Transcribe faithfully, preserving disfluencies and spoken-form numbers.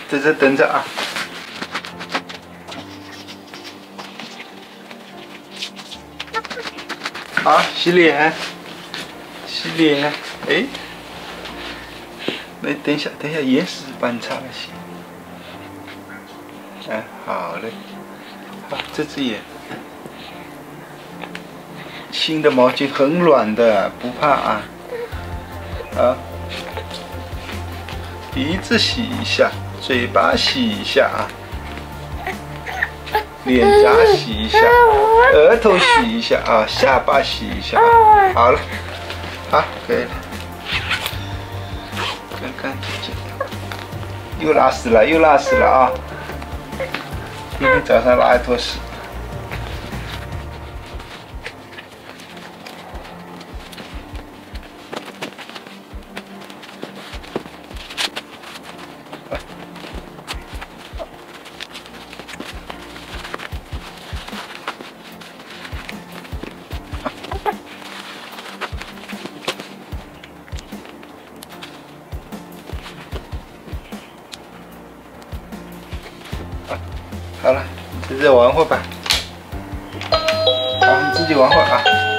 在这等着啊。好，洗脸，洗脸。哎，那等一下，等一下，盐水帮你擦了洗。哎，好嘞。好，这只眼。新的毛巾很软的，不怕啊。好，鼻子洗一下，嘴巴洗一下啊，脸颊洗一下，额头洗一下啊，下巴洗一下啊。好了，好，可以了，干干净净的。又拉屎了，又拉屎了啊！今天早上拉一坨屎。好了，你自己玩会吧。好，你自己玩会啊。